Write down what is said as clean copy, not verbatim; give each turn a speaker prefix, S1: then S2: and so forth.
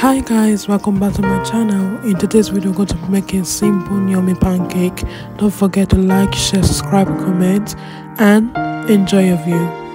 S1: Hi guys, welcome back to my channel. In today's video, we're going to make a simple yummy pancake. Don't forget to like, share, subscribe, comment, and enjoy your view.